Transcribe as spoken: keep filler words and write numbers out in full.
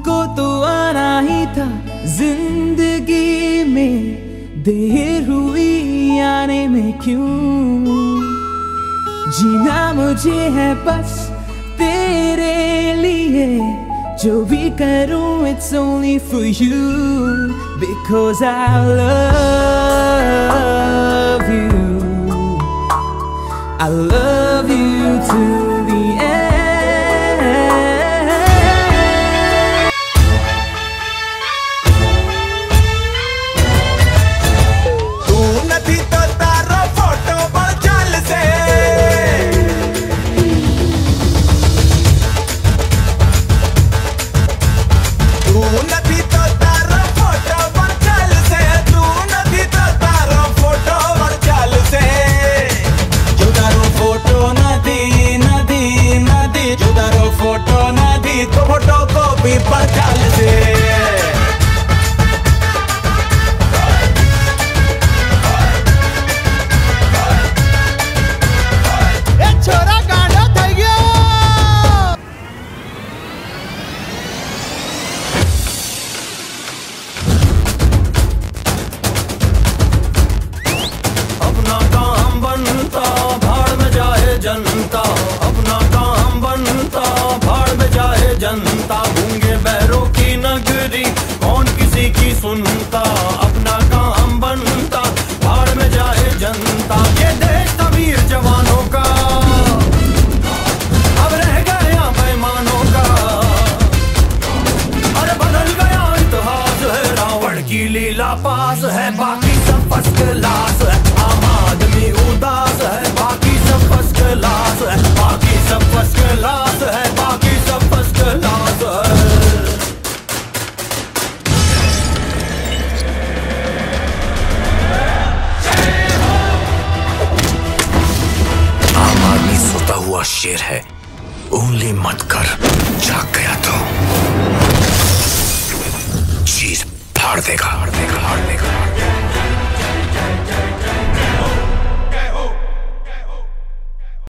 तुझको तो आना ही था जिंदगी में, देर हुई आने में क्यों। जीना मुझे है बस तेरे लिए, जो भी करूं it's only for you, because I love you, I love you till the end. तू नदी तो तारो फोटो पर चल से, तू नदी तो तारो फोटो पर चल से, तू नदी तो तारो फोटो पर चल से। जुदारो फोटो नदी नदी नदी, जुदारो फोटो नदी तो फोटो को भी पर चल से। अपना काम बनता भाड़ में जाए जनता, अपना काम बनता भाड़ में जाए जनता। गूंगे बैरों की नगरी कौन किसी की सुनता, अपना काम बनता भाड़ में जाए जनता। ये देश था वीर जवानों का, अब रह गया बेईमानों का। अरे बदल गया इतिहास है, रावण की लीला पास है, बाकी सब फर्स्ट क्लास है। आम आदमी उदास है, बाकी सब फर्स्ट क्लास है, बाकी सब फर्स्ट क्लास है, बाकी सब फर्स्ट क्लास है। आम आदमी सोता हुआ शेर है, उंगली मत कर, जाग गया तो चीज फाड़ देगा, फाड़ देगा, फाड़ देगा।